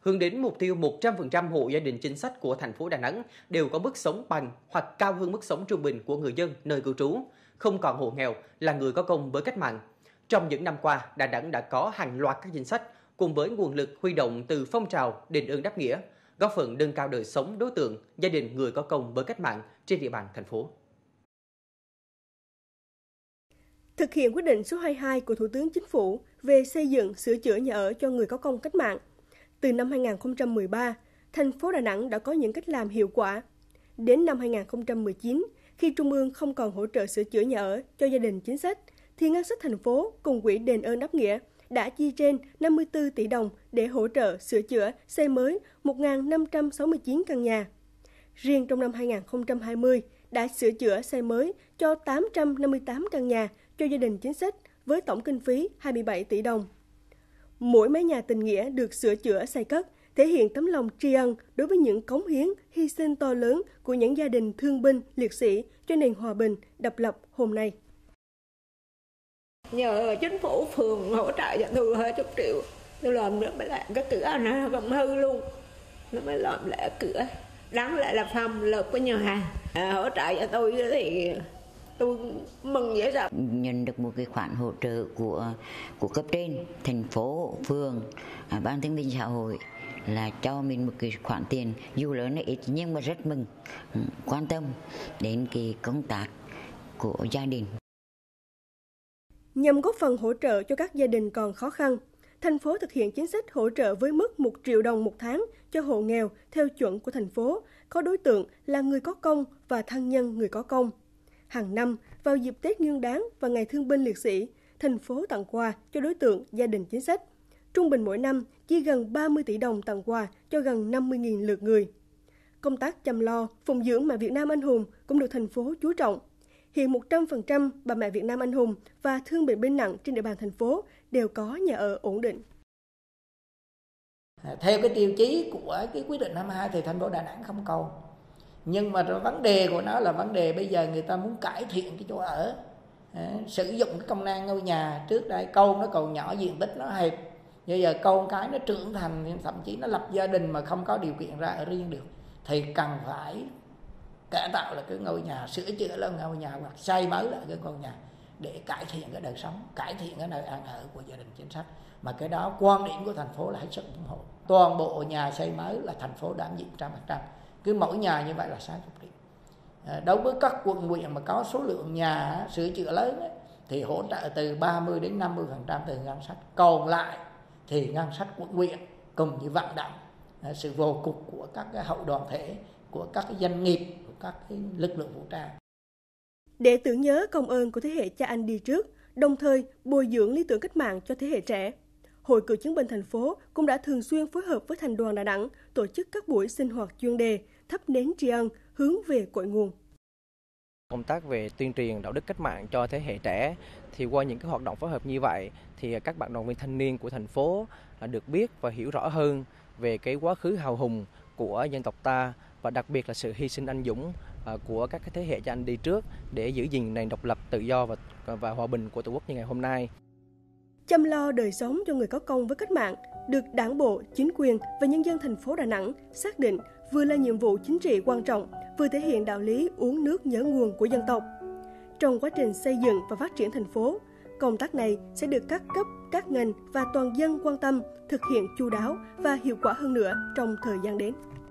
hướng đến mục tiêu 100% hộ gia đình chính sách của thành phố Đà Nẵng đều có mức sống bằng hoặc cao hơn mức sống trung bình của người dân nơi cư trú, không còn hộ nghèo là người có công với cách mạng. Trong những năm qua, Đà Nẵng đã có hàng loạt các chính sách cùng với nguồn lực huy động từ phong trào đền ơn đáp nghĩa, góp phần nâng cao đời sống đối tượng gia đình người có công với cách mạng trên địa bàn thành phố. Thực hiện quyết định số 22 của Thủ tướng Chính phủ về xây dựng, sửa chữa nhà ở cho người có công cách mạng, từ năm 2013, thành phố Đà Nẵng đã có những cách làm hiệu quả. Đến năm 2019, khi Trung ương không còn hỗ trợ sửa chữa nhà ở cho gia đình chính sách, thì ngân sách thành phố cùng quỹ đền ơn đáp nghĩa đã chi trên 54 tỷ đồng để hỗ trợ sửa chữa, xây mới 1.569 căn nhà. Riêng trong năm 2020, đã sửa chữa xây mới cho 858 căn nhà cho gia đình chính sách với tổng kinh phí 27 tỷ đồng. Mỗi mái nhà tình nghĩa được sửa chữa xây cất thể hiện tấm lòng tri ân đối với những cống hiến, hy sinh to lớn của những gia đình thương binh, liệt sĩ cho nền hòa bình, độc lập hôm nay. Nhờ chính phủ phường hỗ trợ cho tôi 20 triệu, tôi làm được mới lại cái cửa nó còn hư luôn, nó mới làm lại cửa. Đáng lẽ là phòng lực của nhà hàng hỗ trợ cho tôi thì tôi mừng dễ sợ. Nhận được một cái khoản hỗ trợ của cấp trên, thành phố, phường, ban thương binh xã hội là cho mình một cái khoản tiền dù lớn hay ít nhưng mà rất mừng, quan tâm đến cái công tác của gia đình. Nhằm góp phần hỗ trợ cho các gia đình còn khó khăn, thành phố thực hiện chính sách hỗ trợ với mức 1 triệu đồng một tháng cho hộ nghèo theo chuẩn của thành phố, có đối tượng là người có công và thân nhân người có công. Hàng năm, vào dịp Tết Nguyên đán và Ngày Thương binh Liệt sĩ, thành phố tặng quà cho đối tượng gia đình chính sách. Trung bình mỗi năm, chi gần 30 tỷ đồng tặng quà cho gần 50.000 lượt người. Công tác chăm lo, phụng dưỡng mẹ Việt Nam anh hùng cũng được thành phố chú trọng. Hiện 100% bà mẹ Việt Nam anh hùng và thương bệnh binh nặng trên địa bàn thành phố đều có nhà ở ổn định. Theo cái tiêu chí của cái quyết định 22 thì thành phố Đà Nẵng không cầu. Nhưng mà vấn đề của nó là vấn đề bây giờ người ta muốn cải thiện cái chỗ ở. Sử dụng cái công năng ngôi nhà, trước đây câu nó còn nhỏ, diện tích nó hẹp. Bây giờ câu cái nó trưởng thành, thậm chí nó lập gia đình mà không có điều kiện ra ở riêng được. Thì cần phải cải tạo là cái ngôi nhà, sửa chữa là ngôi nhà hoặc xây mới lại cái ngôi nhà để cải thiện cái đời sống, cải thiện cái nơi ăn ở của gia đình chính sách. Mà cái đó quan điểm của thành phố là hết sức ủng hộ. Toàn bộ nhà xây mới là thành phố đảm nhiệm 100%. Cứ mỗi nhà như vậy là 60 triệu. Đối với các quận huyện mà có số lượng nhà sửa chữa lớn ấy, thì hỗ trợ từ 30 đến 50% từ ngân sách. Còn lại thì ngân sách quận huyện cùng như vận động sự vô cùng của các cái hậu đoàn thể, của các cái doanh nghiệp, của các cái lực lượng vũ trang. Để tưởng nhớ công ơn của thế hệ cha anh đi trước, đồng thời bồi dưỡng lý tưởng cách mạng cho thế hệ trẻ, Hội Cựu chiến binh thành phố cũng đã thường xuyên phối hợp với Thành đoàn Đà Nẵng tổ chức các buổi sinh hoạt chuyên đề, thắp nến tri ân, hướng về cội nguồn. Công tác về tuyên truyền đạo đức cách mạng cho thế hệ trẻ thì qua những cái hoạt động phối hợp như vậy thì các bạn đoàn viên thanh niên của thành phố được biết và hiểu rõ hơn về cái quá khứ hào hùng của dân tộc ta và đặc biệt là sự hy sinh anh dũng của các thế hệ cha anh đi trước để giữ gìn nền độc lập, tự do và hòa bình của Tổ quốc như ngày hôm nay. Chăm lo đời sống cho người có công với cách mạng được Đảng bộ, chính quyền và nhân dân thành phố Đà Nẵng xác định vừa là nhiệm vụ chính trị quan trọng, vừa thể hiện đạo lý uống nước nhớ nguồn của dân tộc. Trong quá trình xây dựng và phát triển thành phố, công tác này sẽ được các cấp, các ngành và toàn dân quan tâm, thực hiện chu đáo và hiệu quả hơn nữa trong thời gian đến.